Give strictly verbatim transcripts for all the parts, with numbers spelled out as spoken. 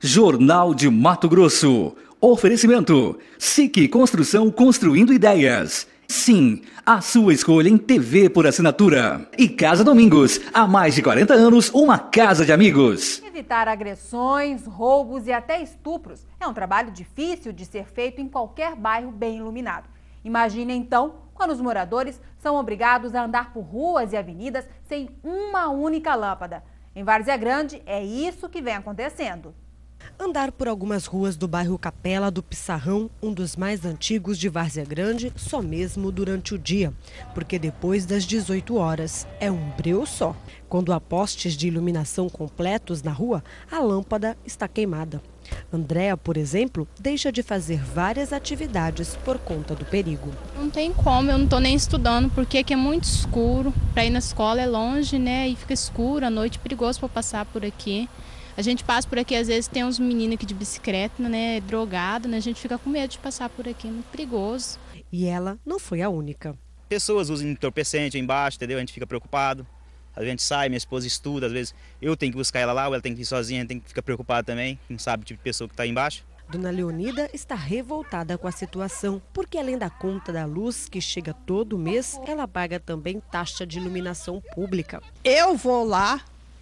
Jornal de Mato Grosso. Oferecimento. S I C Construção, construindo ideias. Sim, a sua escolha em T V por assinatura. E Casa Domingos, há mais de quarenta anos, uma casa de amigos. Evitar agressões, roubos e até estupros é um trabalho difícil de ser feito em qualquer bairro bem iluminado. Imagine então quando os moradores são obrigados a andar por ruas e avenidas sem uma única lâmpada. Em Várzea Grande, é isso que vem acontecendo. Andar por algumas ruas do bairro Capela do Pissarrão, um dos mais antigos de Várzea Grande, só mesmo durante o dia, porque depois das dezoito horas é um breu só. Quando há postes de iluminação completos na rua, a lâmpada está queimada. Andréa, por exemplo, deixa de fazer várias atividades por conta do perigo. Não tem como, eu não estou nem estudando, porque aqui é muito escuro. Para ir na escola é longe, né? E fica escuro, à noite é perigoso para passar por aqui. A gente passa por aqui, às vezes tem uns meninos aqui de bicicleta, né, drogado, né, a gente fica com medo de passar por aqui, é muito perigoso. E ela não foi a única. Pessoas usam entorpecente embaixo, entendeu? A gente fica preocupado. A gente sai, minha esposa estuda, às vezes eu tenho que buscar ela lá, ou ela tem que ir sozinha, a gente tem que ficar preocupado também, não sabe o tipo de pessoa que está embaixo. Dona Leonida está revoltada com a situação, porque além da conta da luz, que chega todo mês, ela paga também taxa de iluminação pública. Eu vou lá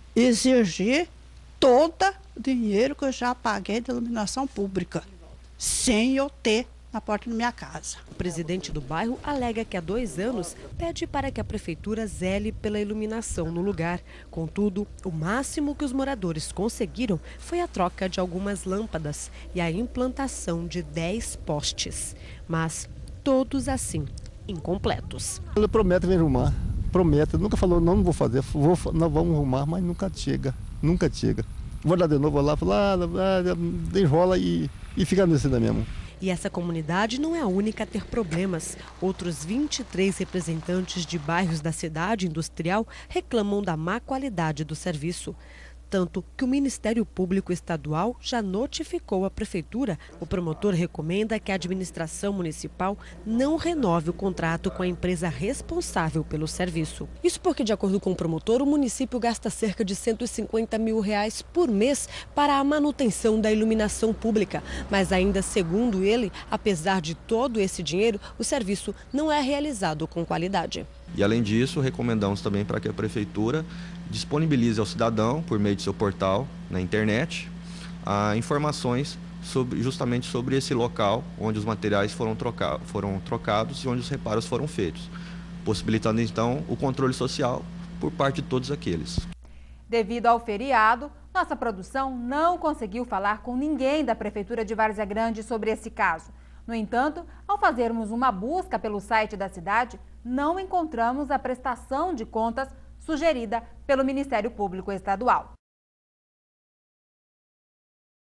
exigir todo o dinheiro que eu já paguei de iluminação pública, sem eu ter na porta da minha casa. O presidente do bairro alega que há dois anos pede para que a prefeitura zele pela iluminação no lugar. Contudo, o máximo que os moradores conseguiram foi a troca de algumas lâmpadas e a implantação de dez postes. Mas todos assim, incompletos. Ele promete vir arrumar, promete, nunca falou não, não vou fazer, vou, não vamos arrumar, mas nunca chega. Nunca chega. Vou lá de novo, vou lá, falar, ah, enrola e, e fica nesse da mesmo. E essa comunidade não é a única a ter problemas. Outros vinte e três representantes de bairros da cidade industrial reclamam da má qualidade do serviço. Tanto que o Ministério Público Estadual já notificou a Prefeitura. O promotor recomenda que a administração municipal não renove o contrato com a empresa responsável pelo serviço. Isso porque, de acordo com o promotor, o município gasta cerca de cento e cinquenta mil reais por mês para a manutenção da iluminação pública. Mas ainda segundo ele, apesar de todo esse dinheiro, o serviço não é realizado com qualidade. E além disso, recomendamos também para que a Prefeitura disponibilize ao cidadão, por meio de seu portal na internet, a informações sobre, justamente sobre esse local onde os materiais foram, troca, foram trocados e onde os reparos foram feitos, possibilitando então o controle social por parte de todos aqueles. Devido ao feriado, nossa produção não conseguiu falar com ninguém da Prefeitura de Várzea Grande sobre esse caso. No entanto, ao fazermos uma busca pelo site da cidade, não encontramos a prestação de contas sugerida pelo Ministério Público Estadual.